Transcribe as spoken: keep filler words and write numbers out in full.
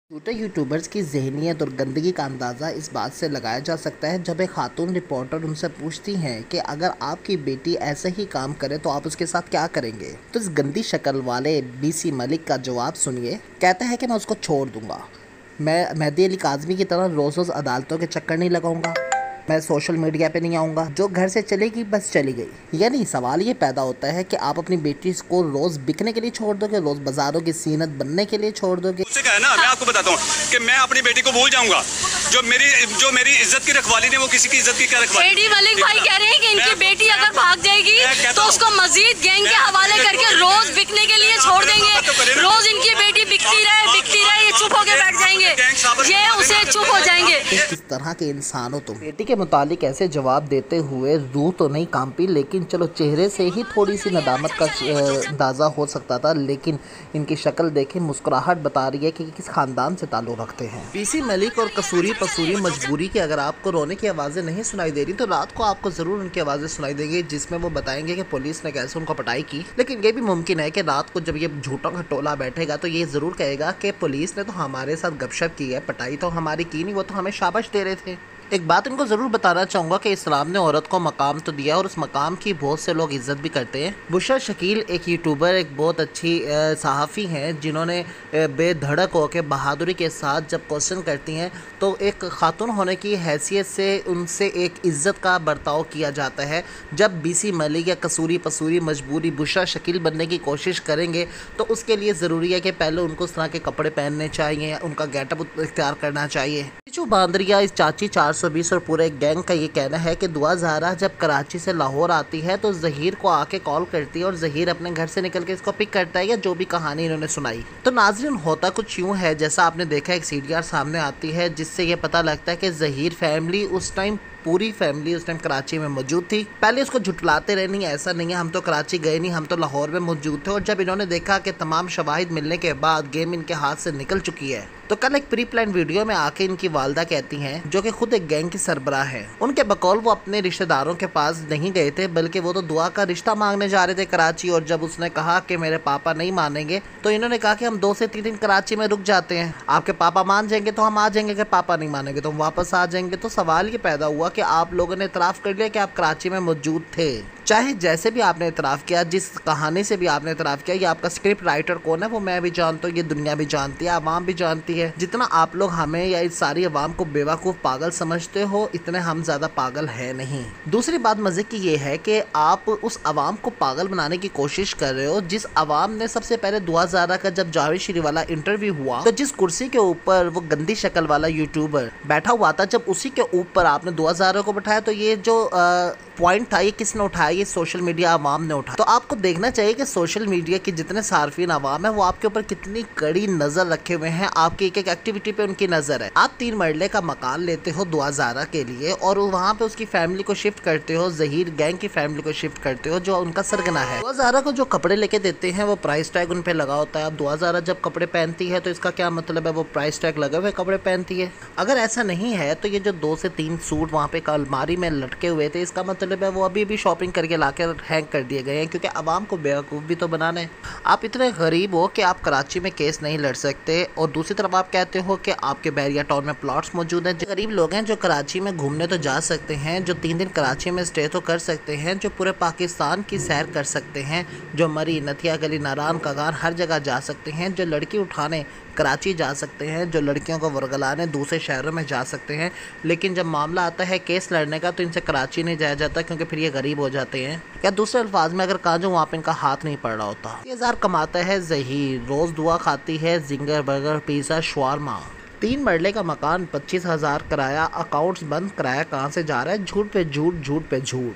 छोटे यूट्यूबर्स की ज़हनियत और गंदगी का अंदाज़ा इस बात से लगाया जा सकता है जब एक खातून रिपोर्टर उनसे पूछती हैं कि अगर आपकी बेटी ऐसे ही काम करे तो आप उसके साथ क्या करेंगे। तो इस गंदी शक्ल वाले बीसी मलिक का जवाब सुनिए। कहते हैं कि मैं उसको छोड़ दूंगा, मैं मेहदी अली काज़मी की तरह रोज़ रोज़ अदालतों के चक्कर नहीं लगाऊंगा, मैं सोशल मीडिया पे नहीं आऊँगा, जो घर से चलेगी बस चली गई। यानी सवाल ये पैदा होता है कि आप अपनी बेटी को रोज़ बिकने के लिए छोड़ दोगे, रोज़ बाजारों की सीनत बनने के लिए छोड़ दोगे। उससे क्या है ना, मैं आपको बताता हूँ कि मैं अपनी बेटी को भूल जाऊंगा। जो मेरी जो मेरी इज्जत की रखवाली ने वो किसी की इज्जत की क्या रखवाली। एडी मलिक भाई कह रहे हैं कि इनकी बेटी अगर भाग जाएगी तो उसको मजीद गैंग के हवाले करके रोज बिकने के लिए छोड़ देंगे। रोज इनकी बेटी बिकती रहे बिकती रहे ये चुप होके बैठ जाएंगे, ये उसे चुप हो जाएंगे। किस तरह के इंसान हो तुम। बेटी के मुतालिक ऐसे जवाब देते हुए रूह तो नहीं कांपी, लेकिन चलो चेहरे से ही थोड़ी सी नदामत का अंदाज़ा हो सकता था, लेकिन इनकी शक्ल देखें मुस्कुराहट बता रही है कि किस खानदान से ताल्लुक़ रखते हैं। बीसी मलिक और कसूरी पसूरी मजबूरी की अगर आपको रोने की आवाज़ें नहीं सुनाई दे रही तो रात को आपको ज़रूर उनकी आवाज़ें सुनाई देंगी, जिसमें वो बताएंगे कि पुलिस ने कैसे उनको पिटाई की। लेकिन ये भी मुमकिन है कि रात को जब ये झूठों का टोला बैठेगा तो ये ज़रूर कहेगा कि पुलिस ने तो हमारे साथ गपशप की है, पिटाई तो हमारी की नहीं, वो तो हमें शाबाश दे रहे थे। एक बात इनको ज़रूर बताना चाहूँगा कि इस्लाम ने औरत को मकाम तो दिया और उस मकाम की बहुत से लोग इज़्ज़त भी करते हैं। बुशरा शकील एक यूट्यूबर, एक बहुत अच्छी सहाफ़ी हैं जिन्होंने बेधड़क होकर बहादुरी के साथ जब क्वेश्चन करती हैं तो एक ख़ातून होने की हैसियत से उनसे एक इज़्ज़त का बर्ताव किया जाता है। जब बीसी मलिक या कसूरी पसूरी मजबूरी बुशरा शकील बनने की कोशिश करेंगे तो उसके लिए ज़रूरी है कि पहले उनको इस तरह के कपड़े पहनने चाहिए, उनका गेटअप इख्तियार करना चाहिए। बांदरिया इस चाची चार सौ बीस और पूरे गैंग का ये कहना है कि दुआ ज़ारा जब कराची से लाहौर आती है तो ज़हीर को आके कॉल करती है और ज़हीर अपने घर से निकल के इसको पिक करता है, या जो भी कहानी इन्होंने सुनाई। तो नाज़रीन होता कुछ यूँ है जैसा आपने देखा एक सीडीआर सामने आती है जिससे ये पता लगता है कि ज़हीर फैमिली उस टाइम पूरी फैमिली उस टाइम कराची में मौजूद थी। पहले उसको झुटलाते रहे, नहीं ऐसा नहीं है, हम तो कराची गए नहीं, हम तो लाहौर में मौजूद थे। और जब इन्होंने देखा कि तमाम शवाहिद मिलने के बाद गेम इनके हाथ से निकल चुकी है तो कल एक प्री प्लान वीडियो में आके इनकी वालदा कहती हैं, जो कि खुद एक गैंग की सरबराह है, उनके बकौल वो अपने रिश्तेदारों के पास नहीं गए थे बल्कि वो तो दुआ का रिश्ता मांगने जा रहे थे कराची। और जब उसने कहा कि मेरे पापा नहीं मानेंगे तो इन्होंने कहा कि हम दो से तीन दिन कराची में रुक जाते हैं, आपके पापा मान जाएंगे तो हम आ जाएंगे, कि पापा नहीं मानेंगे तो हम वापस आ जाएंगे। तो सवाल ये पैदा हुआ कि आप लोगों ने इतराफ़ कर लिया कि आप कराची में मौजूद थे। चाहे जैसे भी आपने इतराफ़ किया, जिस कहानी से भी आपने इतराफ़ किया, ये आपका स्क्रिप्ट राइटर कौन है वो मैं भी जानता हूँ, ये दुनिया भी जानती है, आवाम भी जानती है। जितना आप लोग हमें या इस सारी आवाम को बेवकूफ़ पागल समझते हो, इतने हम ज़्यादा पागल है नहीं। दूसरी बात मज़े की ये है कि आप उस आवाम को पागल बनाने की कोशिश कर रहे हो जिस आवाम ने सबसे पहले दुआ ज़ारा का जब जावेद श्री वाला इंटरव्यू हुआ तो जिस कुर्सी के ऊपर वो गंदी शक्ल वाला यूट्यूबर बैठा हुआ था, जब उसी के ऊपर आपने दुआ ज़ारा को बैठाया तो ये जो पॉइंट था ये किसने उठाया? ये सोशल मीडिया आवाम ने उठाया। तो आपको देखना चाहिए कि सोशल मीडिया के जितने सार्फिन आवाम है वो आपके ऊपर कितनी कड़ी नज़र रखे हुए हैं, आपकी एक एक एक्टिविटी पे उनकी नज़र है। आप तीन मरले का मकान लेते हो दुआ ज़ारा के लिए और वहाँ पे उसकी फैमिली को शिफ्ट करते हो, ज़हीर गैंग की फैमिली को शिफ्ट करते हो जो उनका सरगना है। दुआ ज़ारा को जो कपड़े लेके देते हैं वो प्राइस टैग उन पे लगा होता है। अब दुआ ज़ारा जब कपड़े पहनती है तो इसका क्या मतलब है? वो प्राइस टैग लगे हुए कपड़े पहनती है। अगर ऐसा नहीं है तो ये जो दो से तीन सूट वहाँ पे अलमारी में लटके हुए थे, इसका मतलब है वो अभी भी शॉपिंग करके लाकर हैंग कर दिए गए हैं, क्योंकि आवाम को बेवकूफ़ भी तो बनाना है। आप इतने गरीब हो कि आप कराची में केस नहीं लड़ सकते और दूसरी तरफ आप कहते हो कि आपके बैरिया टाउन में प्लॉट्स मौजूद हैं। जो गरीब लोग हैं जो कराची में घूमने तो जा सकते हैं, जो तीन दिन कराची में स्टे तो कर सकते हैं, जो पूरे पाकिस्तान की सैर कर सकते हैं, जो मरी नथिया गली नारायण कागार हर जगह जा सकते हैं, जो लड़की उठाने कराची जा सकते हैं, जो लड़कियों को वर्गलाने दूसरे शहरों में जा सकते हैं। लेकिन जब मामला आता है केस लड़ने का तो इनसे कराची नहीं जाया जाता, क्योंकि फिर ये गरीब हो जाते हैं। या दूसरे अल्फाज में अगर कहा जाऊँ वहाँ पे इनका हाथ नहीं पड़ रहा होता। ये हज़ार कमाता है ज़हीर, रोज़ दुआ खाती है जिंगर बर्गर पिज़्ज़ा शवारमा। तीन मरले का मकान, पच्चीस हज़ार किराया, अकाउंट्स बंद, किराया कहाँ से जा रहा है? झूठ पे झूठ, झूठ पे झूठ।